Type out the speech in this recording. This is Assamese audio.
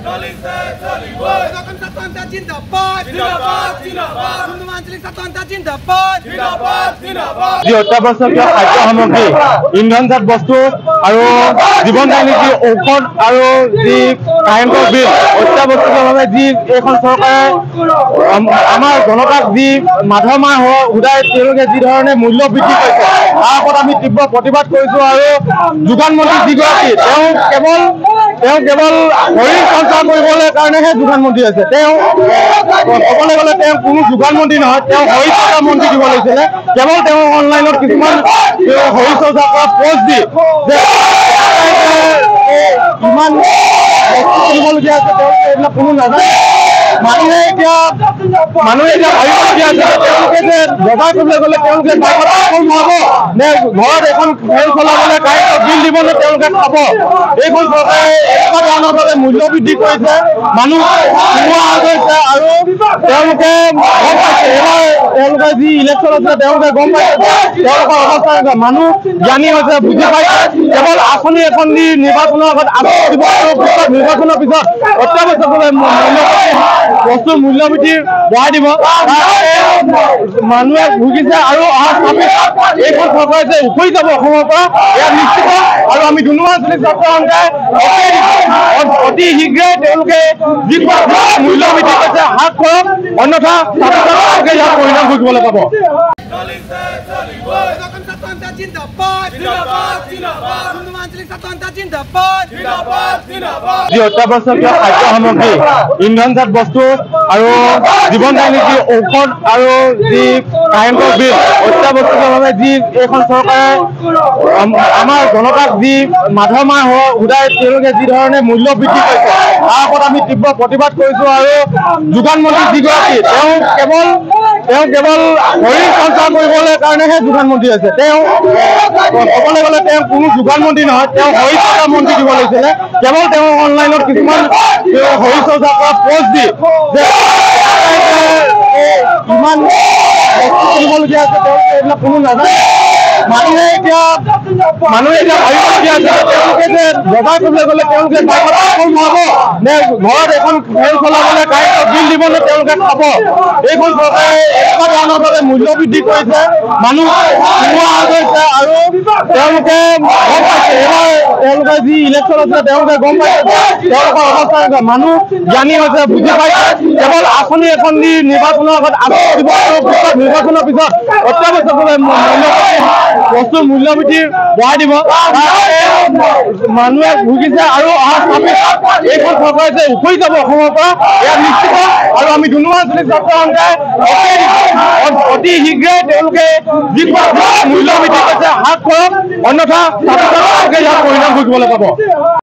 অত্যাৱশ্যকীয় খাদ্য সামগ্ৰী ইন্ধনজাত বস্তু আৰু জীৱনদায়িনী যি ঔষধ আৰু যি কাৰেণ্টৰ বিল অত্যাৱশ্যকীয়ভাৱে যি এইখন চৰকাৰে আমাৰ জনতাক যি মাধৰ মাহ উদাই তেওঁলোকে যি ধৰণে মূল্য বৃদ্ধি কৰিছে তাৰ ওপৰত আমি তীব্ৰ প্ৰতিবাদ কৰিছো। আৰু যোগান মন্ত্ৰী যিগৰাকী তেওঁ কেৱল শৰীৰ সঞ্চাৰ কৰিবলৈ কাৰণেহে যোগান মন্ত্ৰী আছে। তেওঁ ক'বলৈ গ'লে তেওঁ কোনো যোগান মন্ত্ৰী নহয়, তেওঁ শৰীৰ চৰ্চা মন্ত্ৰী দিব লাগিছিলে। কেৱল তেওঁ অনলাইনত কিছুমান শৰীৰ চৰ্চা কৰা পোষ্ট দি ইমান বস্তু কিনিবলগীয়া আছে তেওঁলোকে এইবিলাক কোনো নাজানে। মানুহে এতিয়া ভাবিবলগীয়া আছে তেওঁলোকে যে বজাৰ কৰিবলৈ গ'লে তেওঁলোকে নহ'ব নে ঘৰত এখন ফেন চলাবলৈ কাৰেণ্টৰ বিল দিব নে তেওঁলোকে খাব। এইখন চৰকাৰে এনেকুৱা ধৰণৰ বাবে মূল্য বৃদ্ধি কৰিছে, মানুহ নোহোৱা হৈ গৈছে। আৰু তেওঁলোকে গম পাইছে এইবাৰ তেওঁলোকে যি ইলেকশ্যন আছিলে তেওঁলোকে গম পাইছে তেওঁলোকৰ অৱস্থা এনেকুৱা। মানুহ জ্ঞানী হৈছে, বুজি পাইছে। কেৱল আঁচনি এখন দি নিৰ্বাচনৰ আগত নিৰ্বাচনৰ পিছত অত্যাৱশ্যকভাৱে বস্তুৰ মূল্য বৃদ্ধি বঢ়াই দিব মানুহে ভুগিছে। আৰু অহা এইখন চৰকাৰে যে উফৰি যাব অসমৰ পৰা এয়া নিশ্চিত। আৰু আমি ধুনুৱা আঞ্চলিক ছাত্ৰ সন্থাই অতি শীঘ্ৰে তেওঁলোকে যি মূল্য বৃদ্ধি কৰিছে হ্ৰাস কৰক, অন্যথা তেওঁলোকে ইয়াৰ পৰিণাম ভুগিবলৈ পাব। যি অত্যাৱশ্যকীয় খাদ্য সামগ্ৰী ইন্ধনজাত বস্তু আৰু জীৱনদায়িনী যি ঔষধ আৰু যি কাৰেণ্টৰ বিল অত্যাৱশ্যকীয়ভাৱে যি এইখন চৰকাৰে আমাৰ জনতাক যি মাধৰ মাহ উদাই তেওঁলোকে যি ধৰণে মূল্য বৃদ্ধি কৰিছে তাৰ ওপৰত আমি তীব্ৰ প্ৰতিবাদ কৰিছো। আৰু যোগান মন্ত্ৰী যিগৰাকী তেওঁ কেৱল শৰীৰ সঞ্চাৰ কৰিবলৈ কাৰণেহে যোগান মন্ত্ৰী আছে। তেওঁ ক'বলৈ গ'লে তেওঁ কোনো যোগান মন্ত্ৰী নহয়, তেওঁ শৰীৰ চৰ্চা মন্ত্ৰী দিব লাগিছিলে। কেৱল তেওঁ অনলাইনত কিছুমান শৰীৰ চৰ্চা কৰা পোষ্ট দি ইমান বস্তু কিনিবলগীয়া আছে তেওঁলোকে এইবিলাক কোনো নাজানে। মানুহে এতিয়া ভাবিবলগীয়া আছে তেওঁলোকে যে বজাৰ কৰিবলৈ গ'লে তেওঁলোকে নহ'ব নে ঘৰত এখন ফেন চলাবলৈ কাৰেণ্টৰ বিল দিব নে তেওঁলোকে খাব। এইখন চৰকাৰে এনেকুৱা ধৰণৰ বাবে মূল্য বৃদ্ধি কৰিছে, মানুহ নোহোৱা হৈ গৈছে। আৰু তেওঁলোকে গম পাইছে এইবাৰ তেওঁলোকে যি ইলেকশ্যন আছিলে তেওঁলোকে গম পাইছে তেওঁলোকৰ অৱস্থা এনেকুৱা। মানুহ জ্ঞানী হৈছে, বুজি পাইছে। কেৱল আঁচনি এখন দি নিৰ্বাচনৰ আগত নিৰ্বাচনৰ পিছত অত্যাৱশ্যকভাৱে বস্তুৰ মূল্য বৃদ্ধি বঢ়াই দিব মানুহে ভুগিছে। আৰু অহা এইখন চৰকাৰে যে উফৰি যাব অসমৰ পৰা এয়া নিশ্চিত। আৰু আমি ধুনুৱা আঞ্চলিক ছাত্ৰ সন্থাই অতি শীঘ্ৰে তেওঁলোকে যি মূল্য বৃদ্ধি কৰিছে হ্ৰাস কৰক, অন্যথা তেওঁলোকে ইয়াৰ পৰিণাম ভুগিবলৈ পাব।